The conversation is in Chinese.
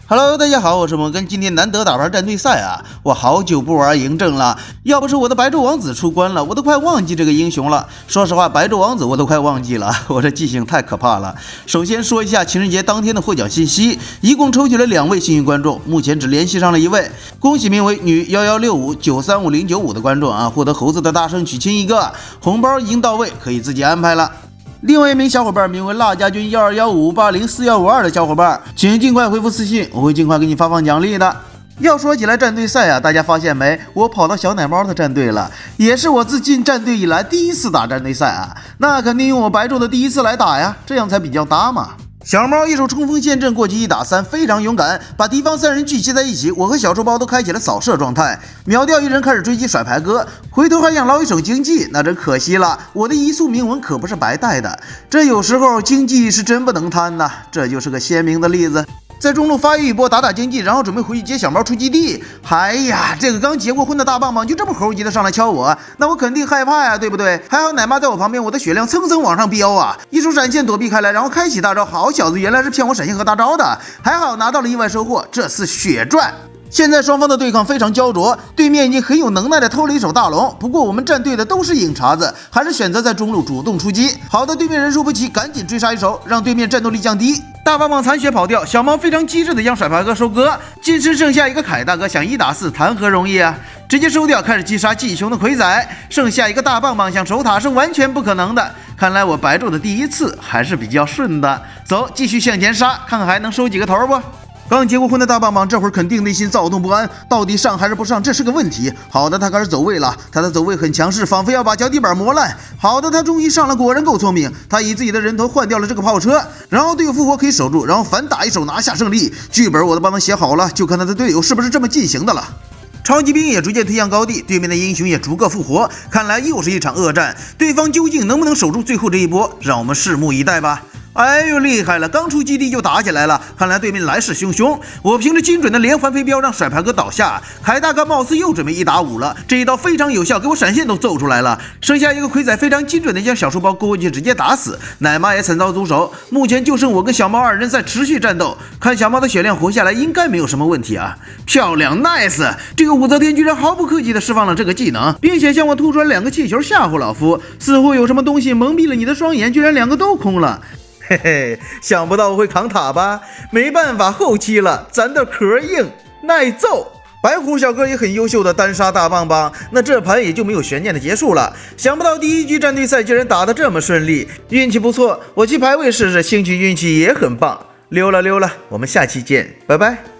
Hello， 大家好，我是摩根。今天难得打盘战队赛啊，我好久不玩嬴政了。要不是我的白昼王子出关了，我都快忘记这个英雄了。说实话，白昼王子我都快忘记了，我这记性太可怕了。首先说一下情人节当天的获奖信息，一共抽取了2位幸运观众，目前只联系上了1位。恭喜名为女1165935095的观众啊，获得猴子的大圣娶亲一个，红包已经到位，可以自己安排了。另外一名小伙伴名为辣家军12158045152的小伙伴，请尽快回复私信，我会尽快给你发放奖励的。要说起来战队赛啊，大家发现没？我跑到小奶猫的战队了，也是我自进战队以来第一次打战队赛啊，那肯定用我白昼的第一次来打呀，这样才比较搭嘛。小猫一手冲锋陷阵，过去1打3，非常勇敢，把敌方3人聚集在一起。我和小猪包都开启了扫射状态，秒掉1人，开始追击甩牌哥，回头还想捞一手经济，那真可惜了。我的移速铭文可不是白带的，这有时候经济是真不能贪呐，这就是个鲜明的例子。在中路发育一波打经济，然后准备回去接小猫出基地。哎呀，这个刚结过婚的大棒棒就这么猴急的上来敲我，那我肯定害怕呀，对不对？还好奶妈在我旁边，我的血量蹭蹭往上飙啊！一手闪现躲避开来，然后开启大招。好小子，原来是骗我闪现和大招的，还好拿到了意外收获，这次血赚。现在双方的对抗非常焦灼，对面已经很有能耐的偷了一手大龙，不过我们战队的都是硬茬子，还是选择在中路主动出击。好的，对面人数不齐，赶紧追杀一手，让对面战斗力降低。大棒棒残血跑掉，小猫非常机智的将甩牌哥收割，近身剩下一个凯大哥，想1打4谈何容易啊！直接收掉，开始击杀季雄的魁仔，剩下一个大棒棒想守塔是完全不可能的。看来我白昼的第一次还是比较顺的，走，继续向前杀，看看还能收几个头不？刚结过婚的大棒棒这会儿肯定内心躁动不安，到底上还是不上，这是个问题。好的，他开始走位了，他的走位很强势，仿佛要把脚底板磨烂。好的，他终于上了，果然够聪明。他以自己的人头换掉了这个炮车，然后队友复活可以守住，然后反打一手拿下胜利。剧本我都帮他写好了，就看他的队友是不是这么进行的了。超级兵也逐渐推向高地，对面的英雄也逐个复活，看来又是一场恶战。对方究竟能不能守住最后这一波，让我们拭目以待吧。哎呦，厉害了！刚出基地就打起来了，看来对面来势汹汹。我凭着精准的连环飞镖让甩牌哥倒下，凯大哥貌似又准备1打5了。这一刀非常有效，给我闪现都揍出来了。剩下一个魁仔非常精准的将小书包勾过去，直接打死。奶妈也惨遭毒手，目前就剩我跟小猫2人在持续战斗。看小猫的血量活下来，应该没有什么问题啊！漂亮 ，nice！ 这个武则天居然毫不客气的释放了这个技能，并且向我吐出来2个气球吓唬老夫，似乎有什么东西蒙蔽了你的双眼，居然2个都空了。嘿嘿，想不到我会扛塔吧？没办法，后期了，咱的壳硬，耐揍。白虎小哥也很优秀的单杀大棒棒，那这盘也就没有悬念的结束了。想不到第1局战队赛居然打得这么顺利，运气不错，我去排位试试，兴许运气也很棒。溜了，我们下期见，拜拜。